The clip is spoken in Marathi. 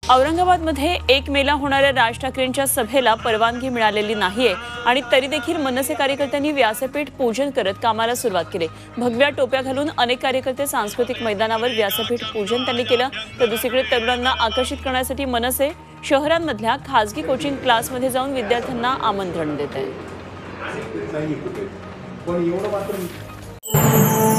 औरंगाबादमध्ये 1 मेला होणाऱ्या राज ठाकरेंच्या सभेला परवानगी मिळालेली नाहीये आणि तरी देखील मनसे कार्यकर्त्यांनी व्यासपीठ पूजन करत कामाला सुरुवात केली। भगव्या टोप्या घालून अनेक कार्यकर्ते सांस्कृतिक मैदानावर व्यासपीठ पूजन त्यांनी केलं। तर दुसरीकडे तरुणांना आकर्षित करण्यासाठी मनसे शहरांमधल्या खासगी कोचिंग क्लासमध्ये जाऊन विद्यार्थ्यांना आमंत्रण देत आहे।